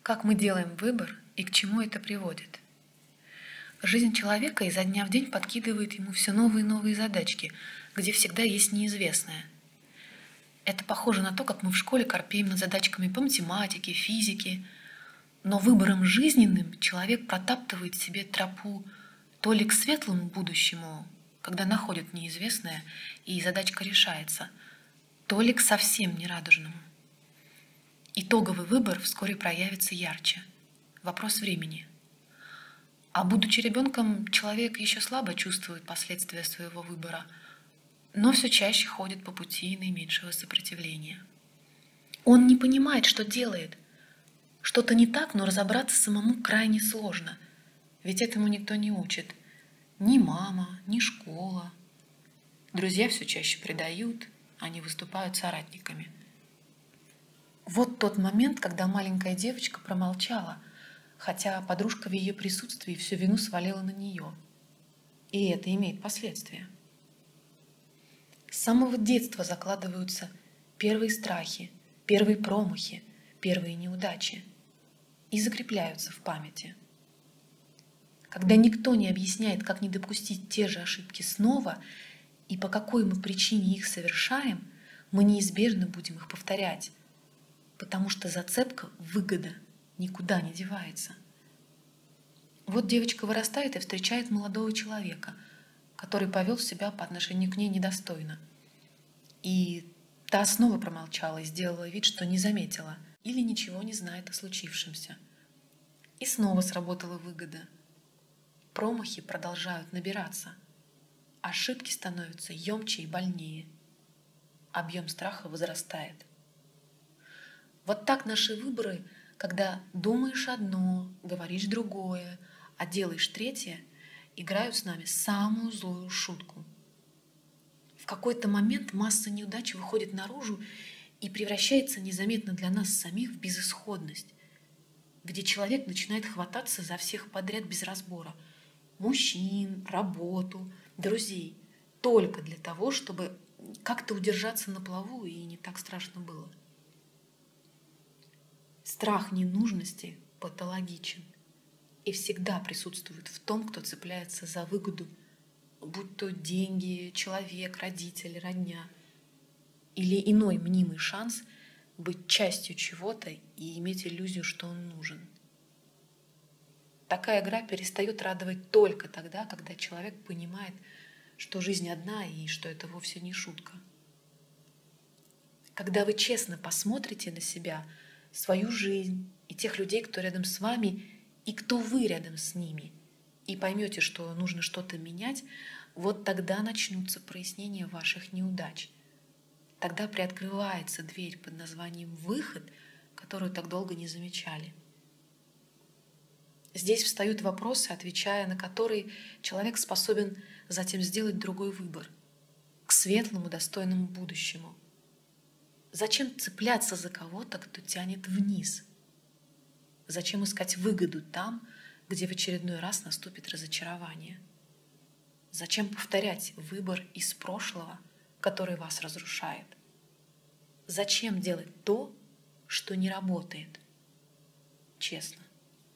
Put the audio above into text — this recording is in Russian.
Как мы делаем выбор и к чему это приводит? Жизнь человека изо дня в день подкидывает ему все новые и новые задачки, где всегда есть неизвестное. Это похоже на то, как мы в школе корпеем над задачками по математике, физике, но выбором жизненным человек протаптывает себе тропу то ли к светлому будущему, когда находит неизвестное и задачка решается, то ли к совсем нерадужному. Итоговый выбор вскоре проявится ярче. Вопрос времени. А будучи ребенком, человек еще слабо чувствует последствия своего выбора, но все чаще ходит по пути наименьшего сопротивления. Он не понимает, что делает. Что-то не так, но разобраться самому крайне сложно, ведь этому никто не учит. Ни мама, ни школа. Друзья все чаще предают, они выступают соратниками. Вот тот момент, когда маленькая девочка промолчала, хотя подружка в ее присутствии всю вину свалила на нее. И это имеет последствия. С самого детства закладываются первые страхи, первые промахи, первые неудачи и закрепляются в памяти. Когда никто не объясняет, как не допустить те же ошибки снова и по какой мы причине их совершаем, мы неизбежно будем их повторять, потому что зацепка, выгода никуда не девается. Вот девочка вырастает и встречает молодого человека, который повел себя по отношению к ней недостойно. И та снова промолчала и сделала вид, что не заметила или ничего не знает о случившемся. И снова сработала выгода. Промахи продолжают набираться. Ошибки становятся емче и больнее. Объем страха возрастает. Вот так наши выборы, когда думаешь одно, говоришь другое, а делаешь третье, играют с нами самую злую шутку. В какой-то момент масса неудач выходит наружу и превращается незаметно для нас самих в безысходность, где человек начинает хвататься за всех подряд без разбора. Мужчин, работу, друзей. Только для того, чтобы как-то удержаться на плаву и не так страшно было. Страх ненужности патологичен и всегда присутствует в том, кто цепляется за выгоду, будь то деньги, человек, родители, родня или иной мнимый шанс быть частью чего-то и иметь иллюзию, что он нужен. Такая игра перестает радовать только тогда, когда человек понимает, что жизнь одна и что это вовсе не шутка. Когда вы честно посмотрите на себя, свою жизнь и тех людей, кто рядом с вами, и кто вы рядом с ними, и поймете, что нужно что-то менять, вот тогда начнутся прояснения ваших неудач. Тогда приоткрывается дверь под названием «выход», которую так долго не замечали. Здесь встают вопросы, отвечая на которые человек способен затем сделать другой выбор к светлому, достойному будущему. Зачем цепляться за кого-то, кто тянет вниз? Зачем искать выгоду там, где в очередной раз наступит разочарование? Зачем повторять выбор из прошлого, который вас разрушает? Зачем делать то, что не работает? Честно.